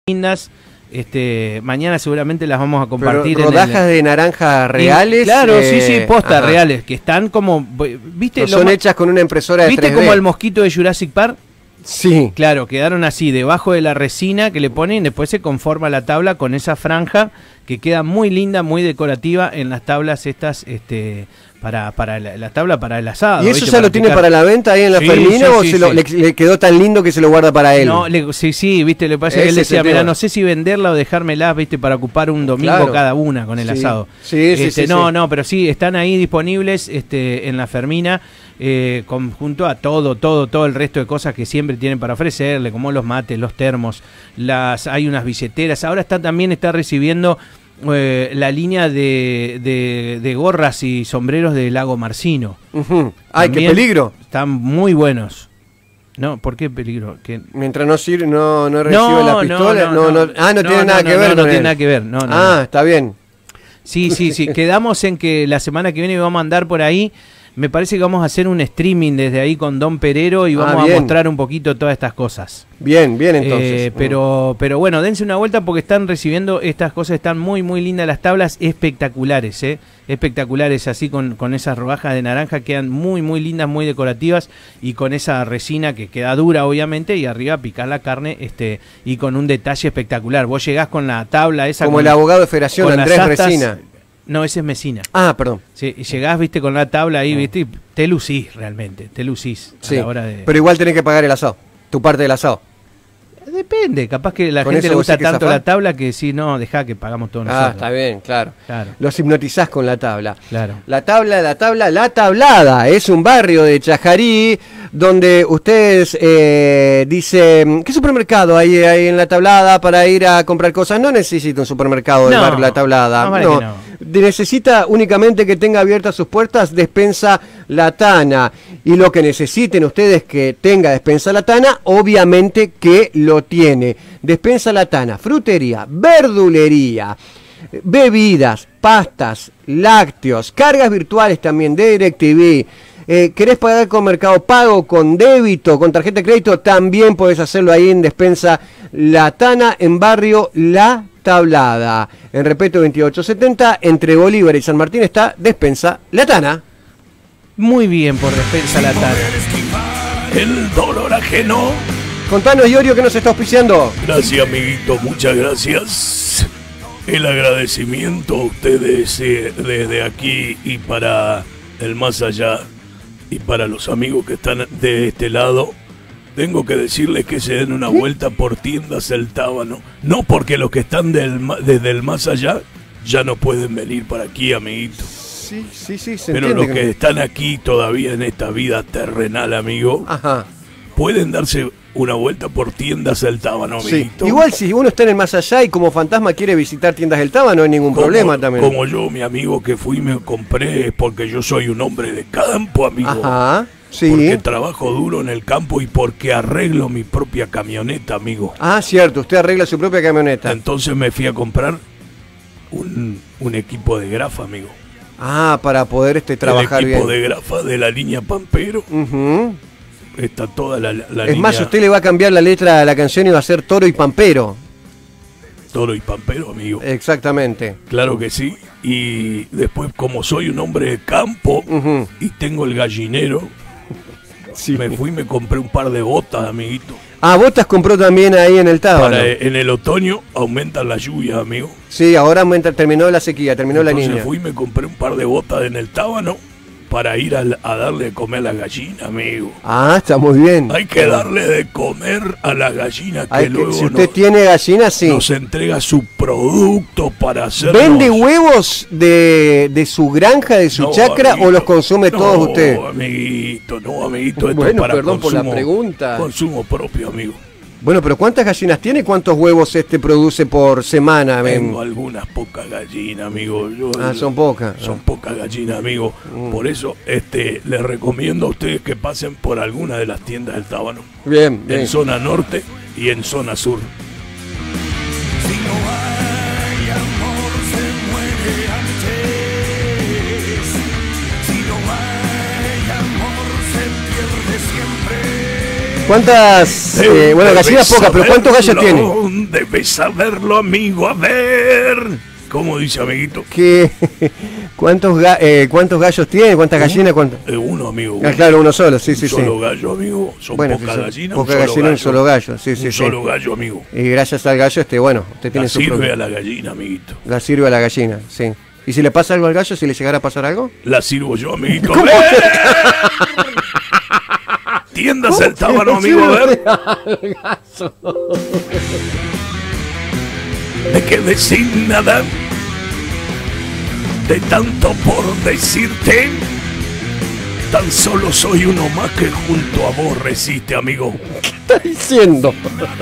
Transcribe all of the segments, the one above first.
lindas. Mañana seguramente las vamos a compartir. Pero rodajas de naranjas reales. Claro, sí, postas reales, que están como, ¿viste? Son hechas con una impresora de 3D. ¿Viste como el mosquito de Jurassic Park? Sí. Claro, quedaron así, debajo de la resina que le ponen, después se conforma la tabla con esa franja que queda muy linda, muy decorativa en las tablas estas, para la tabla para el asado. ¿Y eso ya lo tiene para la venta ahí en la Fermina o le quedó tan lindo que se lo guarda para él? No, sí, viste, le pasa que él decía, mira, no sé si venderla o dejármela, viste, para ocupar un domingo cada una con el asado. Sí, no, pero sí, están ahí disponibles en la Fermina, junto a todo el resto de cosas que siempre tienen para ofrecerle, como los mates, los termos, hay unas billeteras. Ahora también está recibiendo la línea de gorras y sombreros del Lago Marcino. ¡Ay, qué peligro! Están muy buenos. No, ¿por qué peligro? Mientras no recibe la pistola. No tiene nada que ver. No tiene nada que ver. Está bien. Sí. Quedamos en que la semana que viene vamos a andar por ahí. Me parece que vamos a hacer un streaming desde ahí con Don Perero y vamos a mostrar un poquito todas estas cosas. Bien entonces. Pero bueno, dense una vuelta porque están recibiendo estas cosas, están muy lindas las tablas, espectaculares, espectaculares, así con esas rodajas de naranja, quedan muy lindas, muy decorativas, y con esa resina que queda dura obviamente, y arriba picar la carne, y con un detalle espectacular. Vos llegás con la tabla esa, como el abogado de Federación, Andrés Resina. No, ese es Mesina. Perdón. Sí, y llegás, viste, con la tabla ahí, viste, y te lucís realmente, a la hora de... Pero igual tenés que pagar el asado, tu parte del asado. Depende, capaz que la gente le gusta tanto la tabla que si no, dejá que pagamos todos nosotros. Está bien, claro. Los hipnotizás con la tabla. Claro. La Tablada es un barrio de Chajarí donde ustedes dicen, ¿qué supermercado hay en La Tablada para ir a comprar cosas? No necesita un supermercado del barrio La Tablada. No. Necesita únicamente que tenga abiertas sus puertas Despensa La Tana. Y lo que necesiten ustedes que tenga Despensa La Tana, obviamente que lo tiene. Despensa La Tana, frutería, verdulería, bebidas, pastas, lácteos, cargas virtuales también de DirecTV. ¿Querés pagar con Mercado Pago, con débito, con tarjeta de crédito? También podés hacerlo ahí en Despensa La Tana, en barrio La Tablada. En Repeto 2870, entre Bolívar y San Martín, está Despensa La Tana. Muy bien por Despensa La Tana. El dolor ajeno. Contanos, Iorio, ¿qué nos está auspiciando? Gracias, amiguito, muchas gracias. El agradecimiento a ustedes desde aquí y para el más allá, y para los amigos que están de este lado. Tengo que decirles que se den una vuelta por Tiendas El Tábano. No porque los que están desde el más allá ya no pueden venir para aquí, amiguito. Sí, pero los que están aquí todavía en esta vida terrenal, amigo, pueden darse una vuelta por Tiendas El Tábano, amiguito. Igual si uno está en el más allá y como fantasma quiere visitar Tiendas El Tábano, no hay ningún problema también. Como yo, mi amigo, que fui y me compré, porque yo soy un hombre de campo, amigo. Porque trabajo duro en el campo y porque arreglo mi propia camioneta, amigo. Cierto, usted arregla su propia camioneta. Entonces me fui a comprar un equipo de grafa, amigo. Para poder trabajar bien. El equipo de grafa de la línea Pampero. Está toda la línea. Es más, usted le va a cambiar la letra a la canción y va a ser Toro y Pampero. Toro y Pampero, amigo. Exactamente. Claro que sí. Y después, como soy un hombre de campo y tengo el gallinero, me fui y me compré un par de botas, amiguito. Botas compró también ahí en el Tábano. En el otoño aumentan las lluvias, amigo. Sí, ahora terminó la sequía, terminó la niña. Entonces fui y me compré un par de botas en el Tábano para ir a darle de comer a la gallina, amigo. Está muy bien. Hay que darle de comer a la gallina luego si usted tiene gallina, nos entrega su producto para hacer. ¿Vende huevos de su granja, de su chacra, amiguito, o los consume todos usted? No, amiguito, esto es para perdón por la pregunta. Consumo propio, amigo. Bueno, pero ¿cuántas gallinas tiene y cuántos huevos produce por semana? Tengo algunas pocas gallinas, amigo. Son pocas. Son pocas gallinas, amigo. Por eso les recomiendo a ustedes que pasen por alguna de las tiendas del Tábano. Bien. En zona norte y en zona sur. Si no hay amor, se muere antes. Si no hay amor, se pierde siempre. ¿Cuántas? Bueno, gallinas pocas, pero ¿cuántos gallos tiene? Debes saberlo, amigo. A ver. ¿Cómo dice, amiguito? ¿Cuántos gallos tiene? ¿Cuántas gallinas? Uno, amigo. Ah, claro, uno solo, sí. Solo gallo, amigo. Son pocas gallinas. Pocas gallinas, un solo gallo, sí. Solo gallo, amigo. Y gracias al gallo, bueno, usted tiene su sirve propio. a la gallina, amiguito. La sirve a la gallina, sí. ¿Y si le pasa algo al gallo, si le llegara a pasar algo? La sirvo yo, amiguito. Tiendas el tábano, amigo, a ver. Me quedé sin nada de tanto por decirte. Tan solo soy uno más que junto a vos resiste, amigo. ¿Qué está diciendo?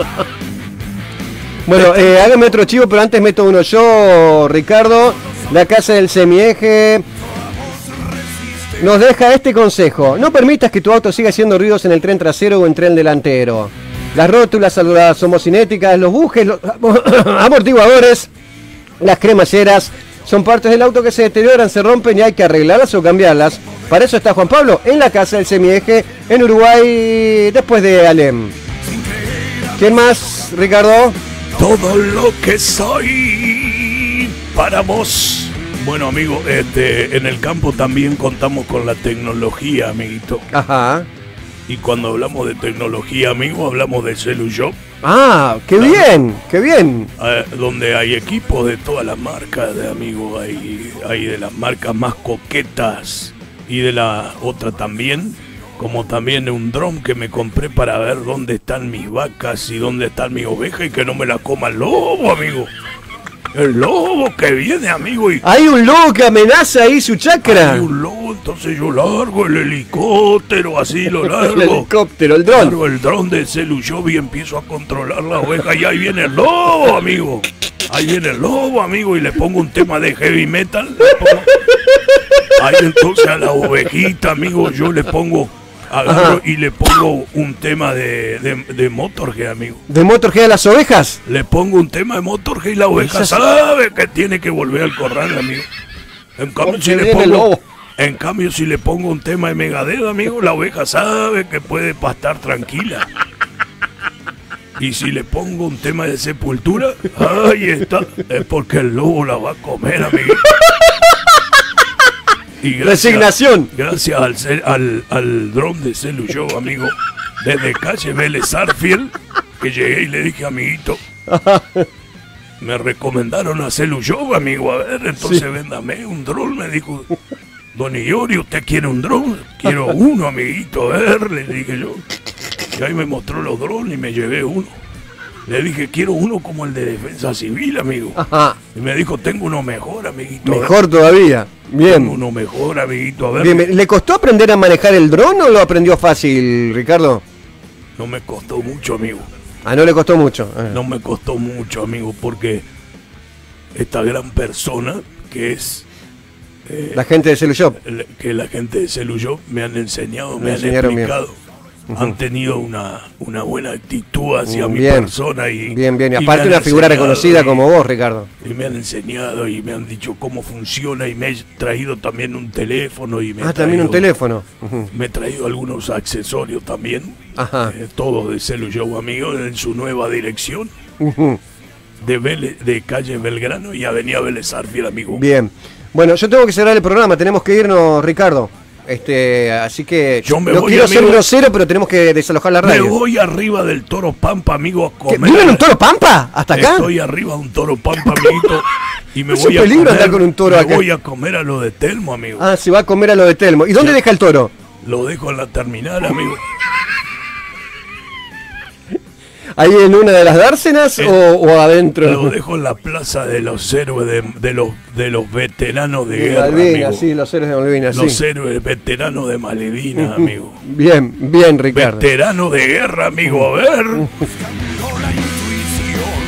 Bueno, hágame otro chivo, pero antes meto uno yo, Ricardo. La casa del semieje nos deja este consejo: no permitas que tu auto siga haciendo ruidos en el tren trasero o en tren delantero. Las rótulas, las homocinéticas, los bujes, los amortiguadores, las cremalleras son partes del auto que se deterioran, se rompen y hay que arreglarlas o cambiarlas. Para eso está Juan Pablo en la casa del semieje en Uruguay, después de Alem. ¿Quién más, Ricardo? Todo lo que soy para vos. Bueno, amigo, en el campo también contamos con la tecnología, amiguito. Ajá. Y cuando hablamos de tecnología, amigo, hablamos de CeluShop. Ah, qué bien, qué bien. Donde hay equipos de todas las marcas, de amigo, hay de las marcas más coquetas y de la otra también, como también un dron que me compré para ver dónde están mis vacas y dónde están mis ovejas y que no me la coma el lobo, amigo. El lobo que viene, amigo. Hay un lobo que amenaza ahí su chacra. Hay un lobo, entonces yo largo el helicóptero, así lo largo. El helicóptero, el dron. Largo el dron de CeluShop y empiezo a controlar la oveja y ahí viene el lobo, amigo. Ahí viene el lobo, amigo, y le pongo un tema de heavy metal. Ahí entonces a la ovejita, amigo, yo le pongo... Agarro y le pongo un tema de Motorhead, amigo. ¿De Motorhead a las ovejas? Le pongo un tema de Motorhead y la oveja sabe que tiene que volver al corral, amigo. En cambio, si le pongo un tema de Megadeth, amigo, la oveja sabe que puede pastar tranquila. Y si le pongo un tema de Sepultura, ahí está, es porque el lobo la va a comer, amigo. Y resignación. Gracias al dron de CeluShop, amigo, desde calle Vélez Arfield, que llegué y le dije, amiguito, me recomendaron a CeluShop, amigo, a ver, entonces véndame un dron, me dijo, don Iori, ¿usted quiere un dron? Quiero uno, amiguito, a ver, le dije yo. Y ahí me mostró los drones y me llevé uno. Le dije, quiero uno como el de Defensa Civil, amigo. Ajá. Y me dijo, tengo uno mejor, amiguito. Mejor todavía. Bien. Tengo uno mejor, amiguito. A ver. Bien, ¿le costó aprender a manejar el dron o lo aprendió fácil, Ricardo? No me costó mucho, amigo. Ah, no le costó mucho. No me costó mucho, amigo, porque esta gran persona que es... la gente de CeluShop. Que la gente de CeluShop me han enseñado, me han explicado. Bien. Han tenido una buena actitud hacia mi persona y bien. Y aparte una figura reconocida como vos, Ricardo. Y me han enseñado y me han dicho cómo funciona y me he traído también un teléfono y también un teléfono. Me he traído algunos accesorios también. Ajá. Todos de CeluShop, amigo, en su nueva dirección. De calle Belgrano y avenida Vélez Arfield, amigo. Bien. Bueno, yo tengo que cerrar el programa, tenemos que irnos, Ricardo. Así que yo me no voy, quiero amigo, ser grosero, pero tenemos que desalojar la radio. Me voy arriba del Toro Pampa, amigo, a comer. ¿Vive en un Toro Pampa? ¿Hasta acá? Estoy arriba de un Toro Pampa, amiguito. Y me es voy un peligro a comer, andar con un toro acá. voy a comer a lo de Telmo, amigo. Ah, se va a comer a lo de Telmo. ¿Y dónde deja el toro? Lo dejo en la terminal, amigo. ¿Ahí en una de las dársenas o adentro? Lo dejo en la plaza de los héroes de los veteranos de guerra, Malvinas, amigo. sí, los héroes de Malvinas, los héroes veteranos de Malvinas, amigo. Bien, Ricardo. Veterano de guerra, amigo, a ver. Buscando la intuición,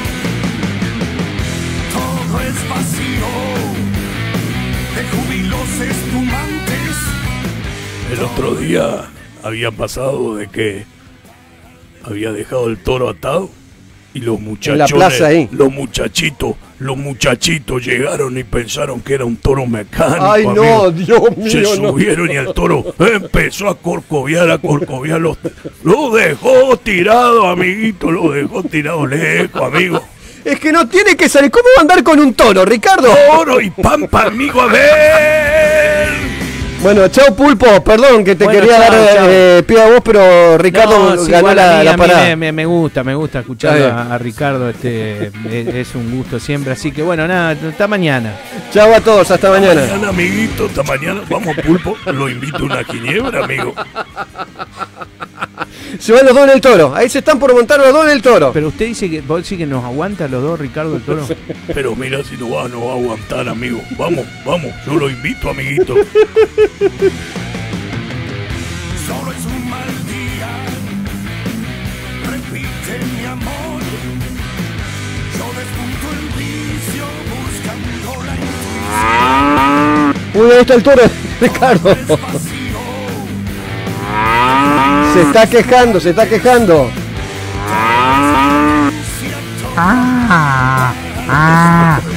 todo es vacío de júbilos espumantes. El otro día había pasado de que había dejado el toro atado y los muchachones, en la plaza ahí. los muchachitos los muchachitos llegaron y pensaron que era un toro mecánico. Ay, no, amigo. Dios mío, Se no. subieron y el toro empezó a corcoviar, lo dejó tirado, amiguito, lo dejó tirado lejos, amigo. Es que no tiene que salir. ¿Cómo va a andar con un toro, Ricardo? Toro y pampa, amigo, a ver. Bueno, chao Pulpo, perdón que te Bueno, quería chao, dar chao. pie a vos, pero Ricardo No, sí, ganó igual a mí la parada. me gusta escuchar Está bien. a Ricardo, es un gusto siempre, así que bueno, nada, hasta mañana. Chao a todos, hasta mañana. Mañana, amiguito, hasta mañana. Vamos, Pulpo, lo invito a una ginebra, amigo. Se van los dos en el toro. Ahí se están por montar los dos en el toro. Pero usted dice que vos decís que nos aguanta los dos, Ricardo el Toro. Pero mira si no va a aguantar, amigo. Vamos, yo lo invito, amiguito. Solo es un mal día, repite mi amor. Yo despunto el vicio buscando la intuición. Uy, ahí está el toro, Ricardo. Se está quejando, se está quejando. Ah, ah.